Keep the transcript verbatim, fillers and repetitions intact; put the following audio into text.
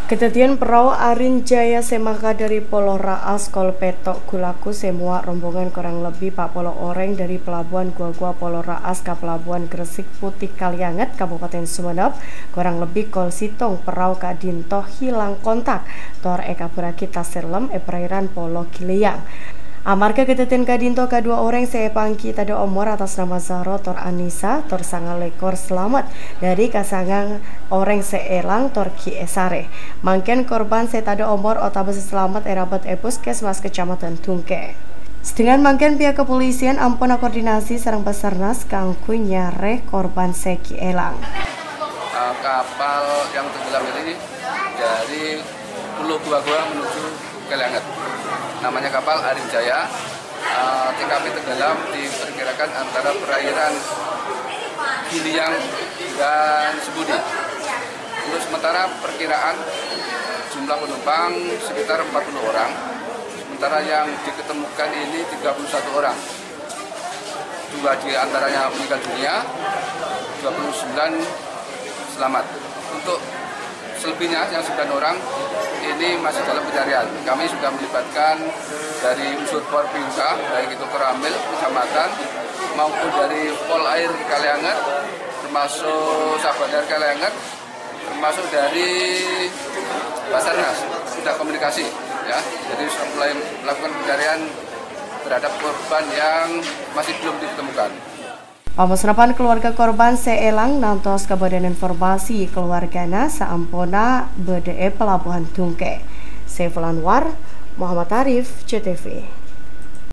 Kejadian perahu Arin Jaya Semangka dari Pulau Raas Kol Petok Gulaku semua rombongan kurang lebih empat puluh orang dari Pelabuhan Gua-Gua Pulau Raas ke Pelabuhan Gresik Putih Kalianget Kabupaten Sumeneb kurang lebih kol sitong perahu Kak Dinto hilang kontak tor eka beraki taserlem e perairan Pulau Kiliang. Amarga kejadian Kadinto kedua orang saya pangki tada omor atas nama Zahro tor Anissa tor sangal lekor selamat dari kasangang orang seelang tor Ki Esare. Mangken korban saya tada omor otabes selamat erabat epus kesmas kecamatan Tungke. Sedangkan mangken pihak kepolisian ampuna koordinasi sarang Basarnas kangku nyare korban seki elang. Uh, kapal yang tenggelam ini dari Pulau Gua-Gua menuju Kalianget. Namanya kapal Arin Jaya. uh, T K P tenggelam diperkirakan antara perairan Kiliang dan Sebudi. Untuk sementara perkiraan jumlah penumpang sekitar empat puluh orang, sementara yang diketemukan ini tiga puluh satu orang. Dua di antaranya meninggal dunia, dua puluh sembilan selamat. Untuk selebihnya yang sembilan orang ini masih dalam pencarian. Kami sudah melibatkan dari unsur Porbinka, baik itu Koramil, Kecamatan, maupun dari Pol Air Kalianget, termasuk Sabadar Kalianget, termasuk dari Basarnas, sudah komunikasi. Ya, jadi sudah mulai melakukan pencarian terhadap korban yang masih belum ditemukan. Pamusnapan keluarga korban seelang nantos kabadan informasi keluargana saampona B D E Pelabuhan Tungke. Saiful Anwar, Muhammad Arif, C T V.